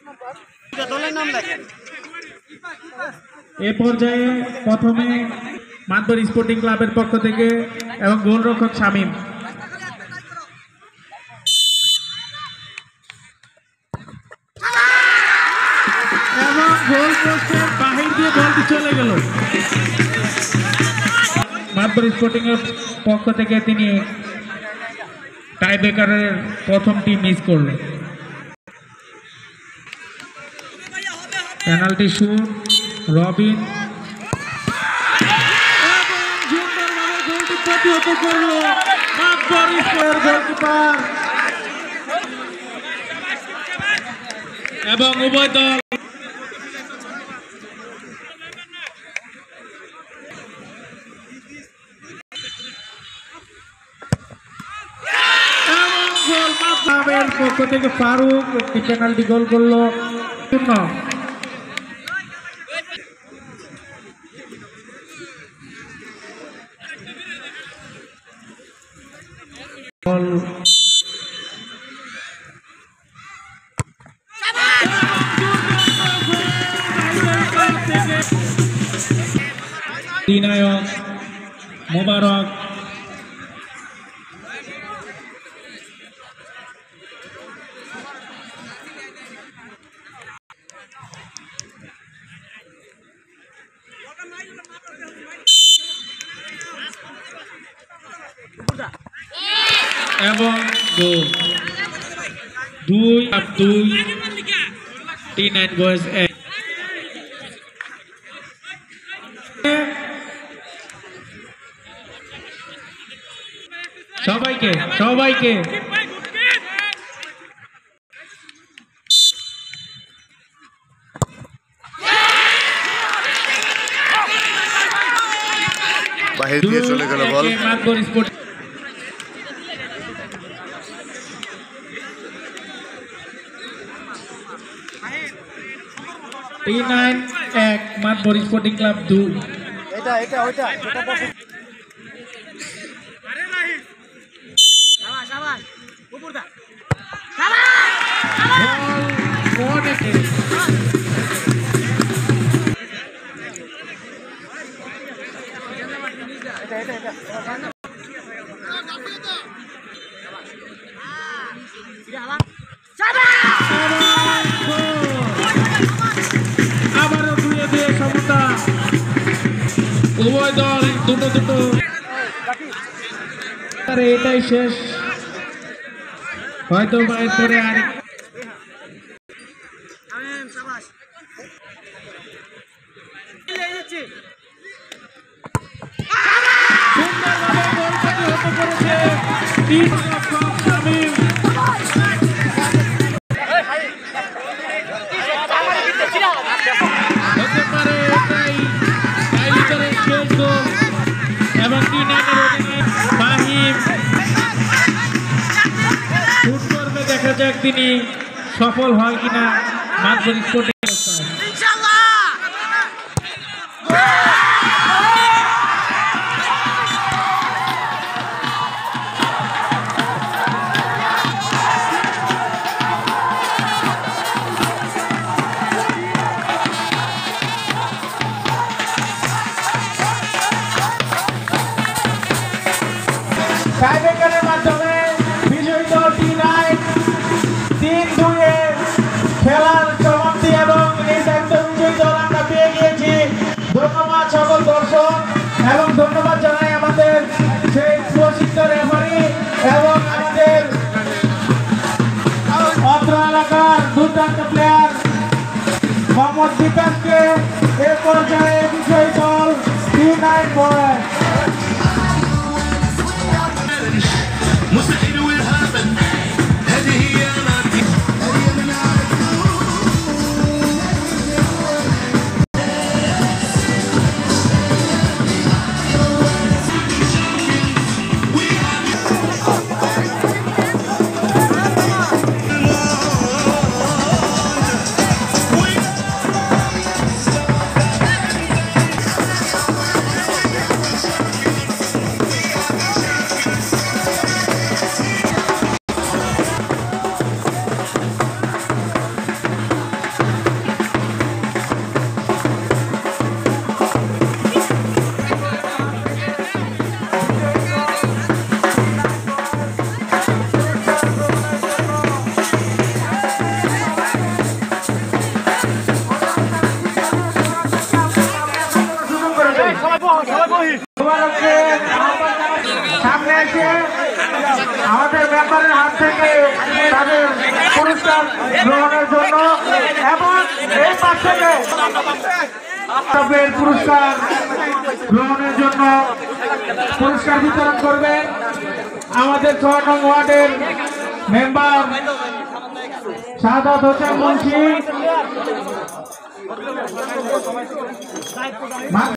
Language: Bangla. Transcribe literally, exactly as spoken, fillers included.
এ পর্যায়ে প্রথমে মাতবর স্পোর্টিং ক্লাবের পক্ষ থেকে এবং গোলরক্ষক শামীম এবং গোল পোস্টের বাহির দিয়ে বলটি চলে গেল। মাতবর স্পোর্টিং এর পক্ষ থেকে তিনি টাই ব্রেকারের প্রথমটি মিস করলেন। পেনাল্টি শুট রবিন সুন্দরভাবে গোলটি প্রতিহত করল মাতবর স্পোর্টের গোলকিপার এবং উভয় দল পক্ষ থেকে ফারুক একটি পেনাল্টি গোল করলো শূন্য। অধিনায়ক মোবারক এবং গোল দুই আর দুই টি নাইন বয়েজ এক। সবাইকে সবাইকে বাহির দিয়ে চলে গেল বল। মাতবর স্পোর্ট টি নাইন এক মাতবর স্পোর্টিং ক্লাব দুই। এটা এটা ওইটা এটা বসে আরে নাই শাবাশ শাবাশ উপরদা শাবাশ বল কোনেকে এটা এটা এটা আবারও দুয়ে দুয়ে সমতা উভয় দল দুটো দুটো আরে এটাই শেষ হয়তো বাইরে পরে আর আমেন শাবাশ লেগেছে সুন্দরভাবে গোল প্রতিহত করেছে তিন রক্ষক শামীম। হতে পারে এটাই টাই ব্রেকারের শেষ গোল এবং টি নাইনের অধিনায়ক ফাহিম শুট করবে, দেখা যাক তিনি সফল হয় কিনা মাতবর স্পোর্টিং। টাইব্রেকারের মাধ্যমে বিজয়ী দল টি নাইন তিন দুয়ে খেলার সমাপ্তি এবং এই দায়িত্ব বিজয়ী দল আমরা পেয়ে গিয়েছি। ধন্যবাদ সকল দর্শক এবং ধন্যবাদ জানাই আমাদের সেই প্রসিদ্ধ রেফারি এবং আমাদের অত্র এলাকার দুর্দান্ত প্লেয়ার মোহাম্মদ বিকাশকে। এ পর্যায়ে বিজয়ী দল টি নাইন বয়েজ। مستحيل والهبل هذه هي الأرض. আমাদের মেম্বারের হাত থেকে তাদের পুরস্কার গ্রহণের জন্য এবং এই পাশ থেকে পুরস্কার গ্রহণের জন্য পুরস্কার বিতরণ করবেন আমাদের ছয় নং ওয়ার্ডের মেম্বার শাহাদাত হোসেন মুন্সি।